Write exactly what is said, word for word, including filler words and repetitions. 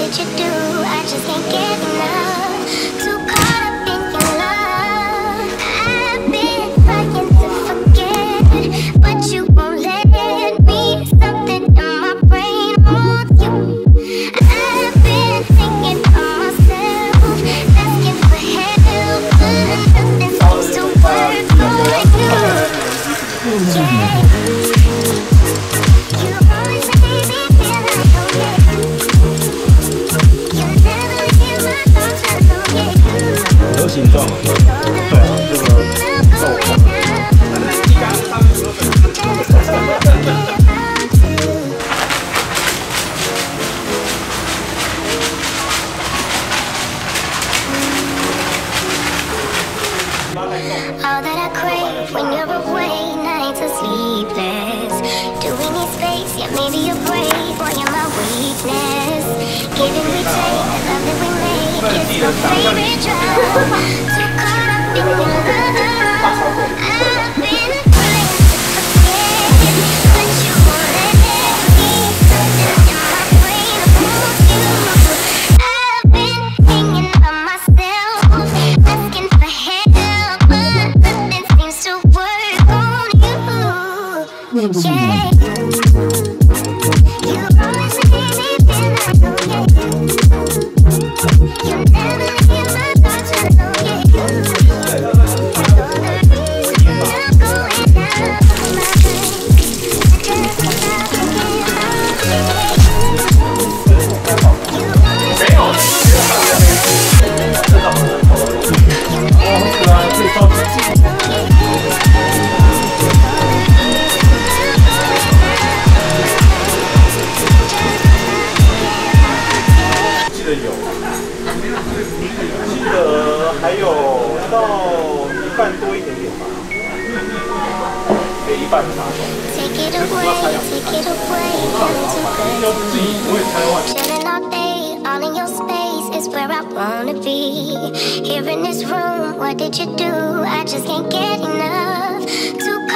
did you do? I just can't get enough. Too caught up in your love. I've been trying to forget, but you won't let me. Something in my brain wants you. I've been thinking of myself, asking for help, but nothing seems to work for you. Yeah. You always make me feel like okay. You never hear my thoughts, I know you. 有形状，对啊，这个豆腐。All that I crave when you're away, nights are sleepless. Do we need space? Yeah, maybe you're brave, or you're my weakness. Giving we take, the love that we make is my favorite drug. Too caught up in your love. I've been trying to forget, but you won't let me. Something in my brain wants you. I've been thinking of myself, asking for help, but nothing seems to work on you. Yeah. You always make me feel like okay. You never hear my thoughts, I know you. All the reasons I'm going out of my mind, I just cannot forget about you. You always make me feel like 记得有，记得还有到一半多一点点吧，给一半拿走。 Take it away, take it away, you're too good. Chilling all day, all in your space is where I wanna be. Here in this room, what did you do? I just can't get enough. Too